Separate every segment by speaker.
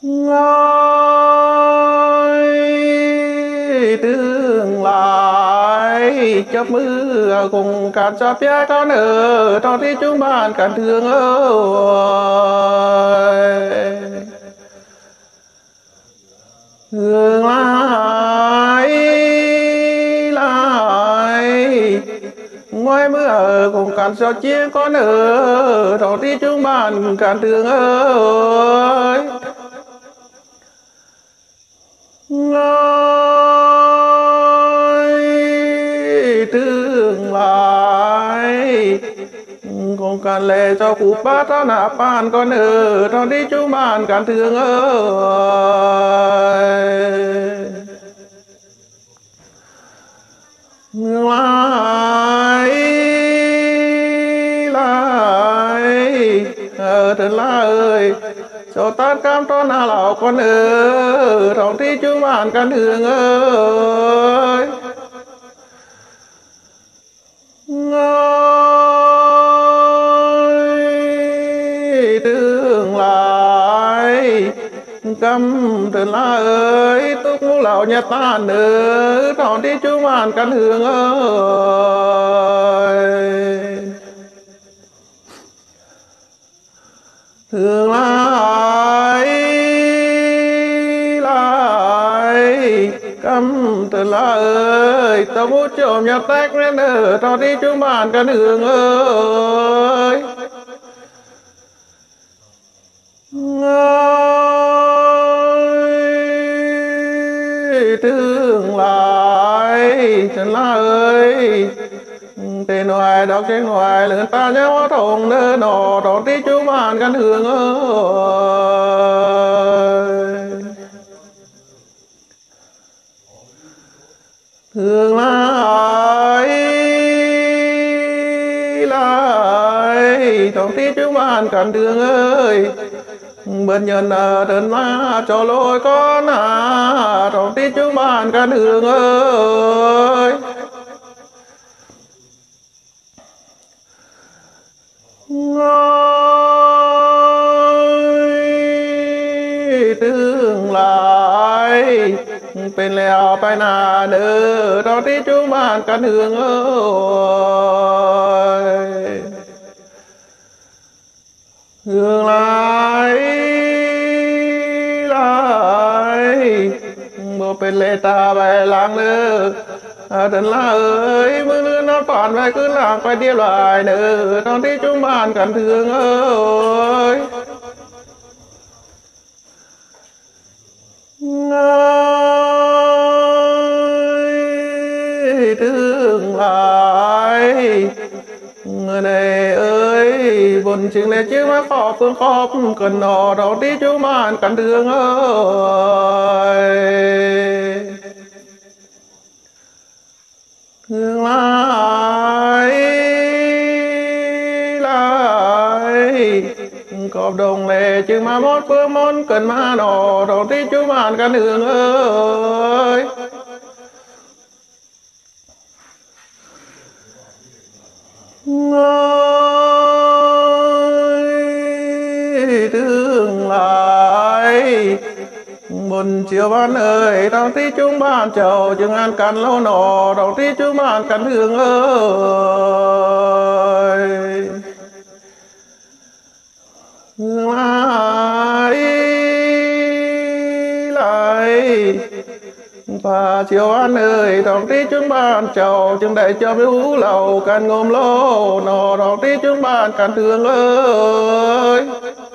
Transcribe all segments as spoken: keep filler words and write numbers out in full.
Speaker 1: ngơi tương lại chấp mưa cùng cạn cho phía con ở trong tí chúng bạn cạn thương ơi thương lại lại ngoài mưa ở cùng cạn cho chiếc con ở trong tí chúng bạn cạn thương ơi ngơi tương lại con can lệ cho cụ bát ra nạp bàn con ở trong đi chú bàn can thương ơi ngược lại lại ở thật là ơi cho tát cam cho na lão con ở trong đi chú bàn can thương ơi ngơi tương lại căm thật là ơi túc ngũ lão nhà ta nữ trong đi chú bàn can thương ơi thương lại lại căm thật là ơi tao muốn trộm nhà tách nên ở trong đi chú bàn can thương ơi ngơi tương lại thật là ơi tên ngoài đọc trên ngoài lớn ta nhớ hóa thùng nơi nọ trong tí chú bàn can thương ơi thương lại lại trong tí chú bàn can thương ơi bên nhân đơn la cho lỗi con à trong tí chú bàn can thương ơi ngơi tương lại bên lèo bài nà nữ trong tí chú bàn can thương ơi thương lại lại một bên lệ ta bài làng nữ thần là ơi mưa nước nó toàn về cứ làng quay đi loài nữ trong tí chúng bàn can thương ơi ngơi tương lại người này ơi buồn chừng này chứ mà khó phương khó cần nọ đầu tí chú bàn can thương ơi thương lại lại cọp đồng lệ chứ mà mót phương môn cần mà nọ đầu tí chú bàn can thương ơi ngơi tương lại buồn chiều ban ơi trong tí chúng bàn chầu chừng ăn cắn lâu nọ trong tí chúng bàn can thương ơi thương lại lại và chiều ăn ơi trong tí chúng bàn chầu chừng đại cho biếu lầu can ngôm lô nọ trong tí chúng bàn can thương ơi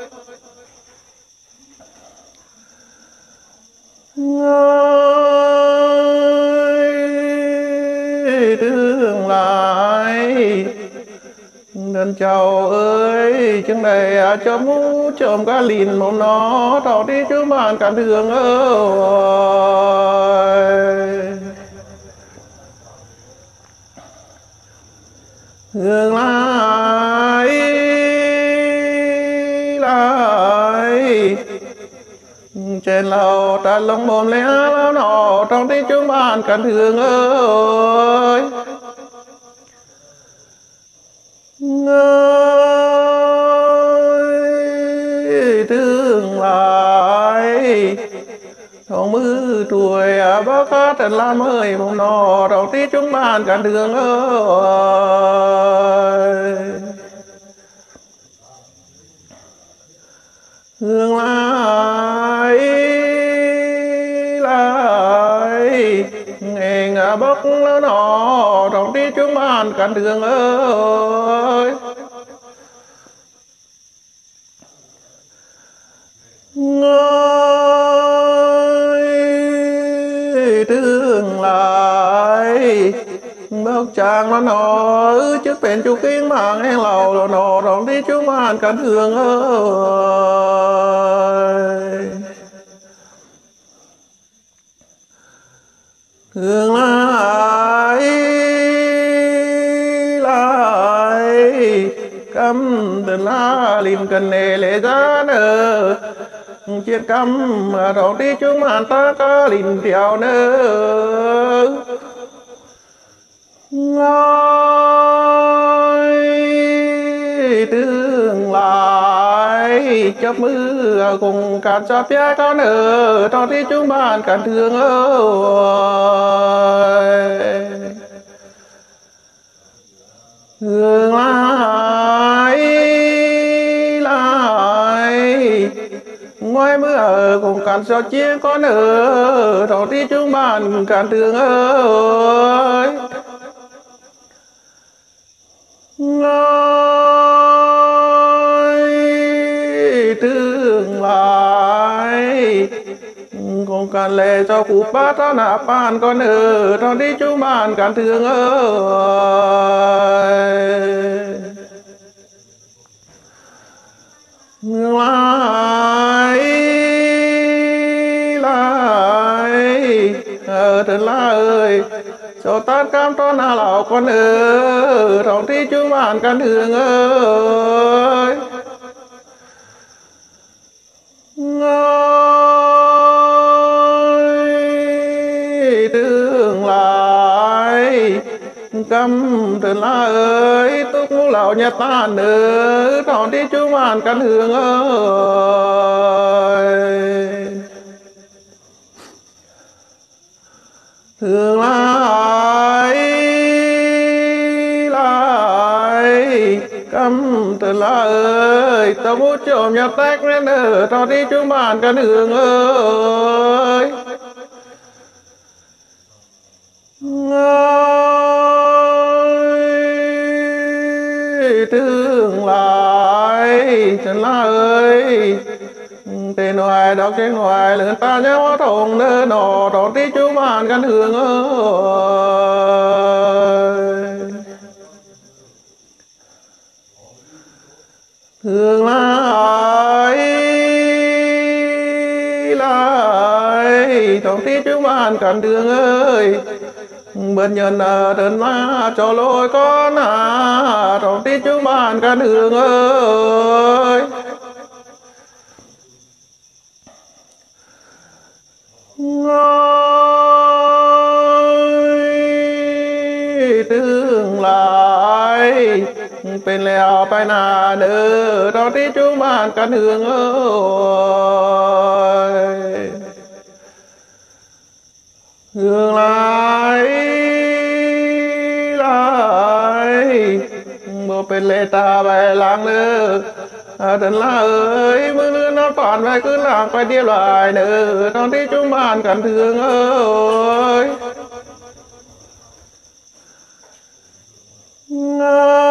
Speaker 1: ngơi tương lại đơn chào ơi chừng này cho mũ chồm cá lìn mồm nó tao đi chứ bàn can thương ơi thương lại lại trên lầu ta lông mồm lẽ lao nọ trong tí chúng bàn can thương ơi ngơi tương lại tuổi à bác cá trần lam ơi mong nọ đầu tí chúng bạn cả đường ơi hương lại lại nghe ngả bốc nó nọ đầu tí chúng bạn cả đường ơi ngơi tương lại bác chàng nó nọ trước bền chú kinh mạng em lầu nó nọ rộng đi chú màn cả thương ơi thương lại lại căm tình la linh cần nề lệ giá nơ chiết căm mà rộng đi chú màn ta ca linh theo nơ ngồi tương lại chấp mưa cùng cạn cho phía con ở trong tí chúng bạn cạn thương ơi thương lại lại ngoài mưa cùng cạn cho chiếc con ở trong tí chúng bạn cạn thương ơi ngồi tương lại cùng cạn lệ cho cụ bát ra nạp bàn con ở trong đi chú bạn cạn thương ơi ngược lại lại ở thật là ơi cho tan cam cho na lão con ơi trong tí chú bạn cạn thương ơi ngồi tương lại căm thật là ơi túc ngũ lão nhà ta nữa trong tí chú bạn cạn thương ơi thương lại lại căm thật là ơi tao muốn trộm nhà tách nên ở trong tí chú bạn cạn thương ơi ngồi tương lại thật là ơi tên ngoài đọc trên ngoài lớn ta nhớ hóa thùng nơ nọ trong tí chú bạn cạn thương ơi thương lại lại trong tí chú bạn cạn thương ơi bên nhân đơn la cho lôi con à trong tí chú bạn cạn thương ơi ngồi tương lạiเป็นแล้วไปนาเด้อตอนที่จุมานกันเฮืองเอ้ยเฮืองหลายหลายบ่เป็นเลตาไปหลังเด้อเดินละเอ้ยมือเลื่อนนอนป่านไปขึ้นหลังไปเดียวลายเด้อตอนที่จุมานกันเฮืองเอ้ยngơi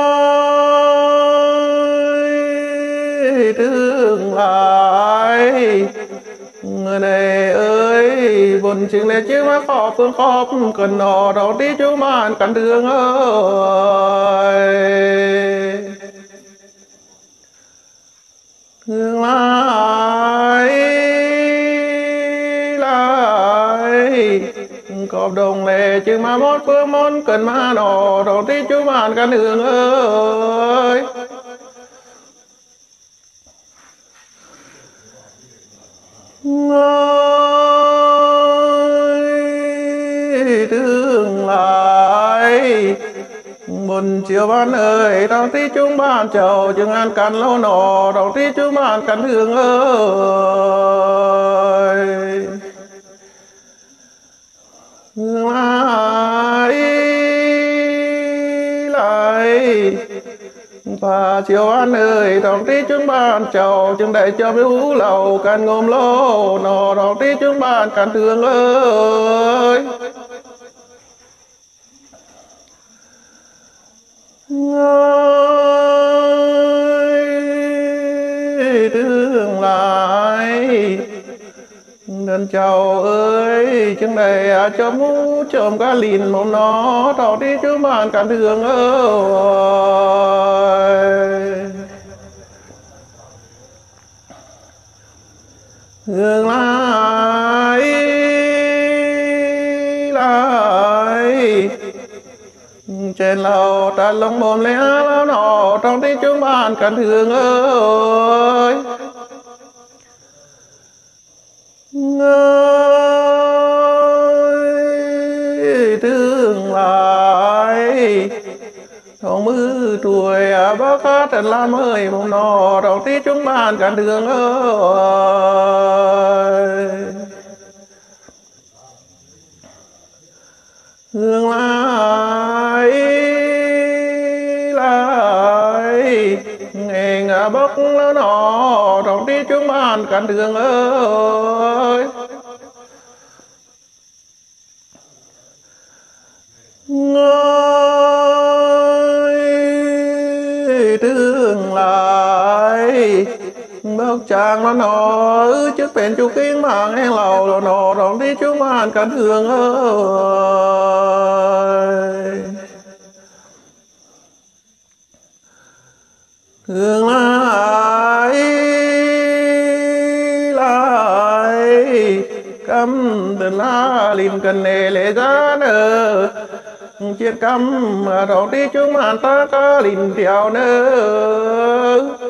Speaker 1: tương lại người này ơi buồn chừng này chứ mà khó phương khó cần nọ đầu tí chú màn cạn thương ơi thương lại lại cọp đồng lệ chứ mà mót phương món cần mà nọ đầu tí chú màn cạn thương ơi ngơi tương lại buồn chiều ban ơi đầu tí chúng bạn chầu chừng ăn cắn lâu nọ đầu tí chúng bạn cắn thương ơi hương lại lại và chiều an ơi đồng tí chúng bạn chầu chừng đại cho miếu lầu can ngôm lô nọ đồng tí chúng bạn can thương ơi ơi thương lại đơn chào ơi chừng này cho mũ chồm cá lìn mồm nó tao đi chứ bạn cả đường ơi hướng lại lại trên lầu ta lông mồm lẽ lao nọ trong đi chứ bạn cả đường ơi ơi thương lại thong mư tuổi bác hát trần lam ơi mong nọ đầu tí chúng bạn cả đường ơi thương lại lại nghe ngã bốc nó nọ đầu tí chúng bạn cả đường ơi ơi thương lại bốc chàng nó nọ trước bền chú kiến mà nghe lầu rồi nọ đón đi chú man cả thương ơi thương lại lại cắm tên la lim cần nề lệ giá nơ chiết cắm đón đi chú man ta ca lim theo nơ